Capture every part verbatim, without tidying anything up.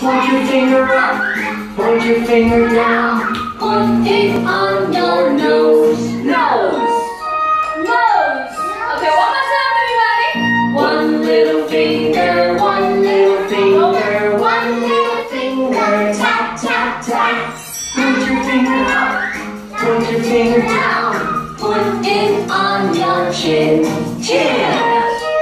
Point your finger up, point your finger down. Put it on your nose. Nose. Nose. Okay, one more time, everybody. One little finger, one little finger, one little finger. Tap, tap, tap. Point your finger up, point your finger down. Put it on your chin. Chin.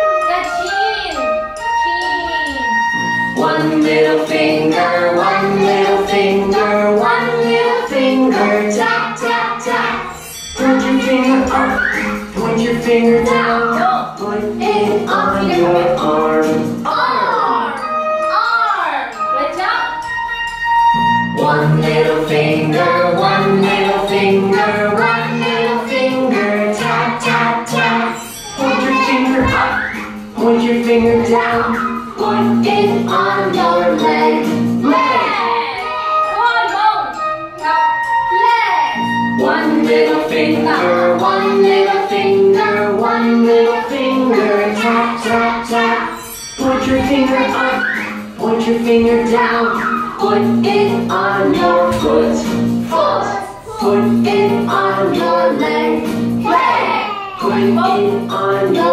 One little finger, one little finger, one little finger, tap, tap, tap. Point your finger up, point your finger down. Put it on your arm. Arm, arm. Good job. One little finger, one little finger, one little finger, tap, tap, tap. Point your finger up, point your finger down. Put it on your leg. Leg. Come on, now, leg. One little finger, one little finger, one little finger, tap, tap, tap. Put your finger up, point your finger down. Put it on your foot. Foot. Put it on your leg. Leg. Put it on your